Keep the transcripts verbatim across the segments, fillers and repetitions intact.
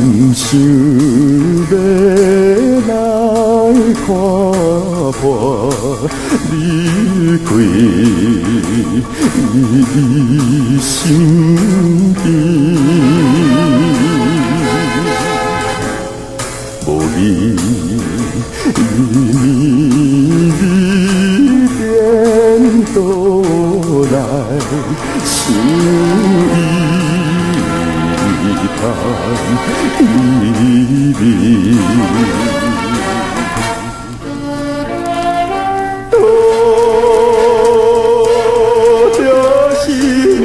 想要来看破你开你身边，无你你变倒来想伊。伊味，多着是命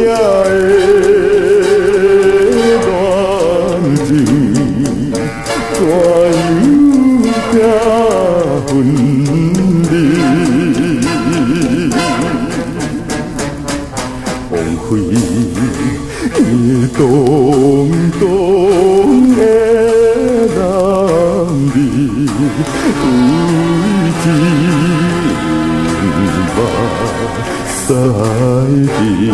的恋情，怎样才分离？枉费动动的男儿，为情目屎滴。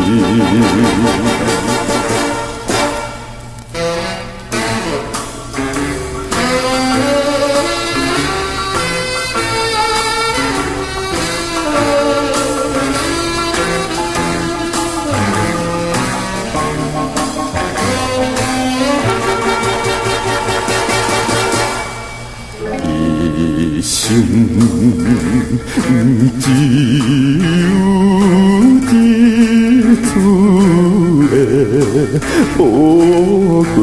一生只有一次的宝贵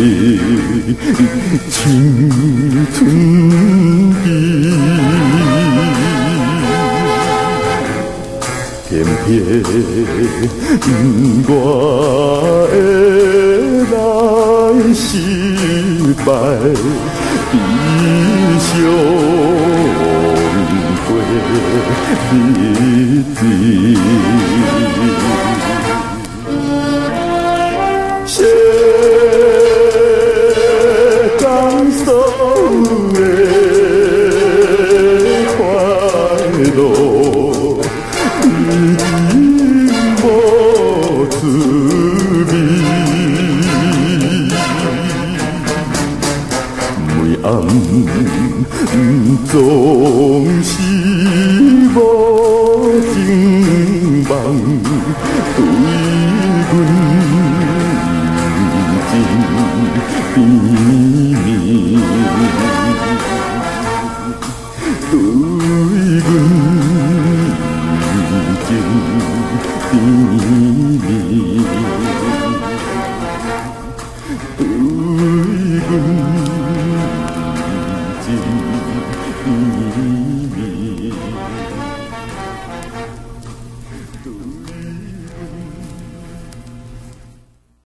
青春期，偏偏我的来失败。悲伤过日子，世间所有的快乐，已经无滋味。暗总是无情梦，对阮真变。